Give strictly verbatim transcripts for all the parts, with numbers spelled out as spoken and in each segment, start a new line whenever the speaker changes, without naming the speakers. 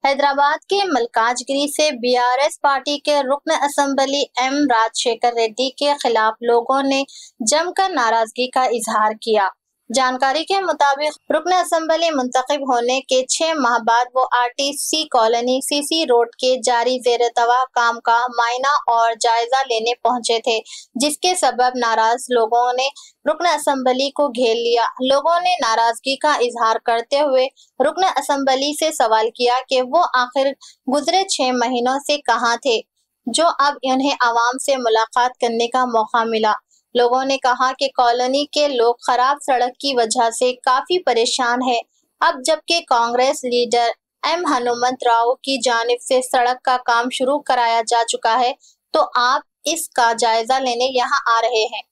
हैदराबाद के मल्काजगिरी से BRS party के रुकन असेंबली एम राजशेखर रेड्डी के खिलाफ लोगों ने जमकर नाराजगी का इजहार किया। जानकारी के मुताबिक रुकन असेंबली मुंतखब होने के छह माह बाद वो आरटीसी कॉलोनी सीसी रोड के जारी जेर-ए-तबाह काम का मायना और जायजा लेने पहुंचे थे, जिसके सबब नाराज लोगों ने रुकन असेंबली को घेर लिया। लोगों ने नाराजगी का इजहार करते हुए रुकन असेंबली से सवाल किया कि वो आखिर गुजरे छह महीनों से कहां थे, जो अब उन्हें आवाम से मुलाकात करने का मौका मिला। लोगों ने कहा कि कॉलोनी के लोग खराब सड़क की वजह से काफी परेशान हैं। अब जबकि कांग्रेस लीडर एम हनुमंत राव की जानिब से सड़क का काम शुरू कराया जा चुका है, तो आप इसका जायजा लेने यहाँ आ रहे हैं।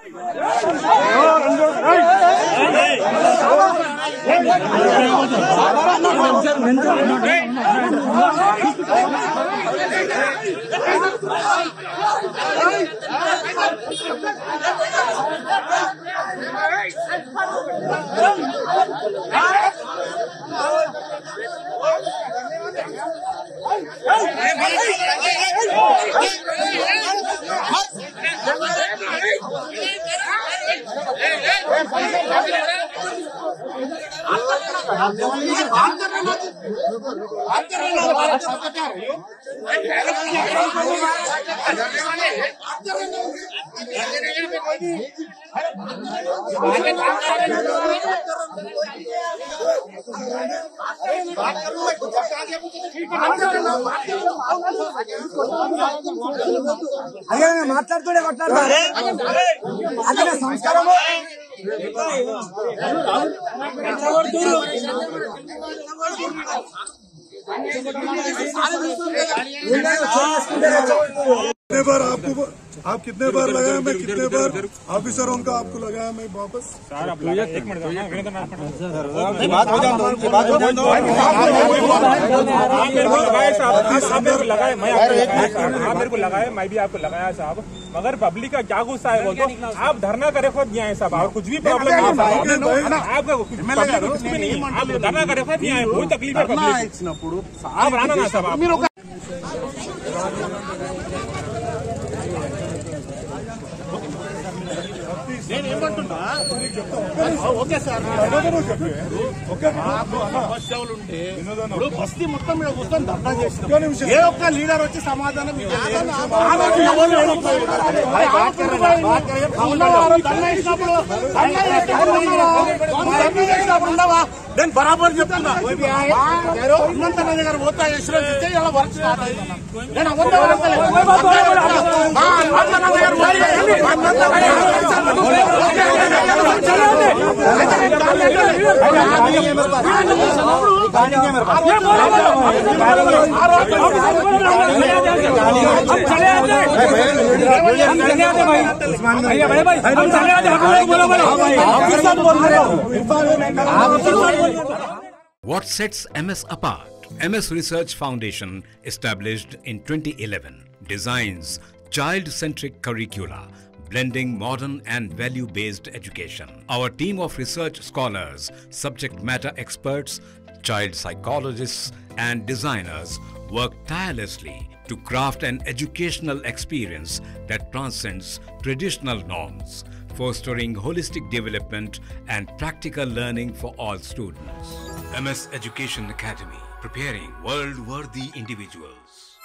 అదే మాట్లాడుతూనే మాట్లాడతారే అదే సంస్కారము
कितने बार आपको आप कितने बार लगाया, मैं कितने बार ऑफिसर उनका आपको लगाया, मैं वापस
सर आप एक मिनट
बात हो जाए उनकी बात हो जाए
आप मेरे को लगाए, मैं आप मेरे को लगाए, मैं भी आपको लगाया साहब, मगर पब्लिक का क्या गुस्सा है वो तो आप धरना करे खुद दिया है साहब, और कुछ भी प्रॉब्लम नहीं है आपका, कुछ भी नहीं, आप धरना करे खुद दिया है, कोई तकलीफ है पब्लिक आप राना ना साहब।
నేనేమంటున్నా ఓకే సార్ సమస్యలు ఉంటే ఇప్పుడు బస్తీ మొత్తం మీద కూర్చొని ధర్నా చేస్తున్నాం, ఏ ఒక్క లీడర్ వచ్చి సమాధానం ఉండవా? నేను బరాబర్ చెప్తున్నా, హనుమంత దగ్గర పోతా ఇన్సూరెన్స్ ఇస్తే ఇలా వర్క్ స్టార్ట్ అవుతున్నా, నేను అవంతా
What sets M S apart? M S Research Foundation, established in twenty eleven, designs child-centric curricula, blending modern and value-based education. Our team of research scholars, subject matter experts, child psychologists and designers work tirelessly to craft an educational experience that transcends traditional norms, fostering holistic development and practical learning for all students. M S Education Academy, preparing world-worthy individuals.